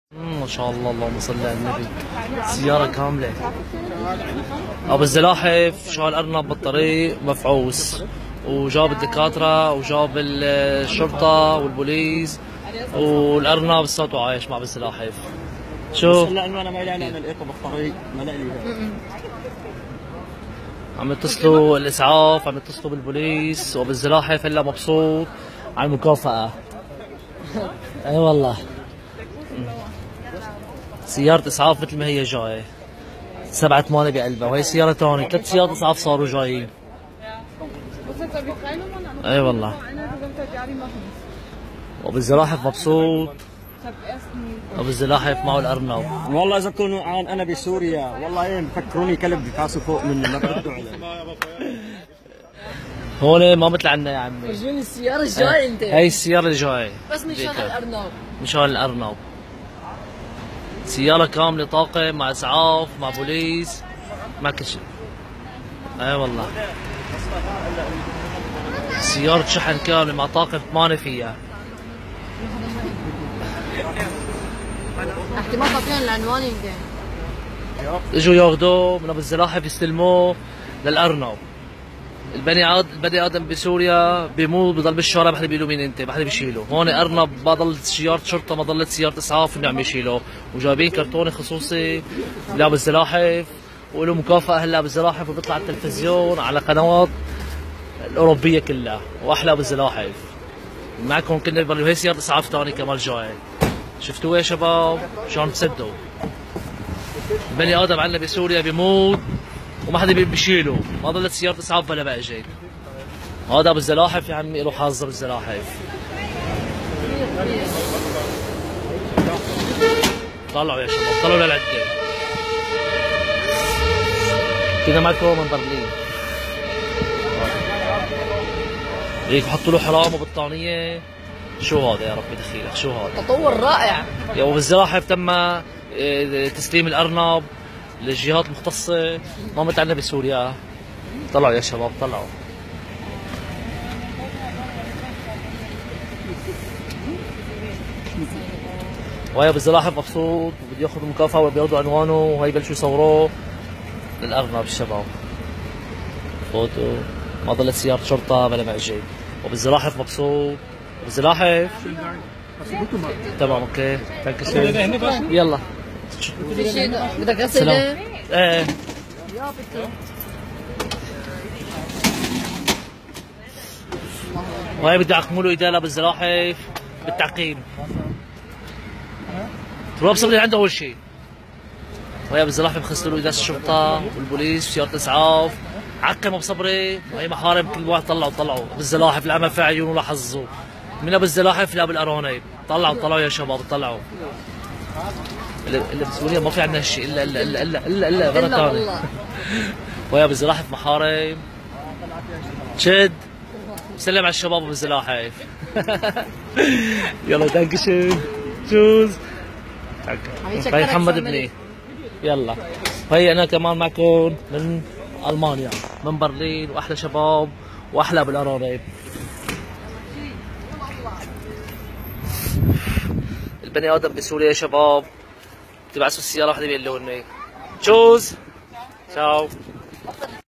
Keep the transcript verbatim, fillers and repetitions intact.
ما شاء الله، اللهم صل على النبي. سيارة كاملة. أبو الزلاحف شال أرنب بالطريق مفعوس، وجاب الدكاترة وجاب الشرطة والبوليس، والأرنب لساته عايش مع أبو الزلاحف. شو؟ هلا انه انا ما لي اعمل ايكو بالطريق، ما لي عم يتصلوا الإسعاف، عم يتصلوا بالبوليس، وأبو الزلاحف هلا مبسوط على المكافأة. اي والله. سيارة إسعاف مثل ما هي جاية، سبعة ثمانية بقلبها، وهي سيارة ثانية، ثلاث سيارات إسعاف صاروا جايين. اي والله. وأبو الزلاحف مبسوط. أبو الزلاحف معه الأرنب. والله اذا كنوا عن انا بسوريا والله ايه مفكروني كلب بكاسوا فوق مني، ما بردوا علي. هون ما مثل عنا يا عمي. فرجوني السيارة الجاية انت. هي السيارة الجاية بس مشان الأرنب. مشان الأرنب. سيارة كاملة طاقم مع إسعاف مع بوليس مع كل شيء. اي والله. سيارة شحن كاملة مع طاقم ثمانية فيها. احتمال تعطيهم العنوان يمكن. اجوا ياخذوه من ابو الزلاحف يستلموه للارنب. البني ادم البني ادم بسوريا بيموت بضل بالشارع، ما حدا بيقول له مين انت، ما حدا بيشيله. هون ارنب ما ضل سيارة شرطة، ما ضلت سيارة اسعاف انه عم يشيله، وجايبين كرتونة خصوصي لابو الزلاحف، وله مكافأة هلا ابو الزلاحف، وبيطلع على التلفزيون على قنوات الاوروبية كلها، واحلى ابو الزلاحف. معكم كنا ببرر، وهي سيارة اسعاف ثانية كمان جاي. شفتوها يا شباب؟ شلون تصدقوا؟ البني ادم عندنا بسوريا بيموت وما حدا بيشيله، ما ضلت سيارة اسعاف بلا بقى جاي. هذا ابو الزلاحف يا عمي، له حظ ابو الزلاحف. طلعوا يا شباب، طلعوا للعدة. كذا معكم من برلين. هيك بحطوا له حرام وبطانية. شو هذا يا ربي دخيلك؟ شو هذا؟ تطور رائع. يا ابو الزلاحف تم تسليم الارنب للجهات المختصه، ما مثل عندنا بسوريا. طلعوا يا شباب، طلعوا. وهي ابو الزلاحف مبسوط وبده ياخذ المكافاه، وبياخذوا عنوانه، وهي يبلشوا يصوروه للارنب. الشباب فوتوا، ما ضلت سياره شرطه بلا معجب، وابو الزلاحف مبسوط. ابو الزلاحف تمام. اوكي ثانك يو. يلا بدك اسئله؟ ايه. وهي بدي اعقموا له ايديه لابو الزلاحف بالتعقيم. روح بصبري عنده اول شيء. وهي ابو الزلاحف بخسروا له ايديه الشرطه والبوليس وسياره اسعاف. عقموا بصبري، وهي محارم كل واحد. طلعوا طلعوا ابو الزلاحف العمى في عيونه لحظه. من ابو الزلاحف لابو الارانب. طلعوا طلعوا يا شباب، طلعوا. الا بسوريا ما في عندنا هالشيء الا الا الا الا الا الا غير ثاني. ويا ابو الزلاحف محارم. شد سلم على الشباب ابو الزلاحف. يلا دانكشن تشوز. هاي محمد ابني. يلا هي انا كمان معكم من المانيا، من برلين، واحلى شباب واحلى بالارانب. البني ادم بسوريا يا شباب تبعثوا السياره واحده بيقول له تشوز. تشاو.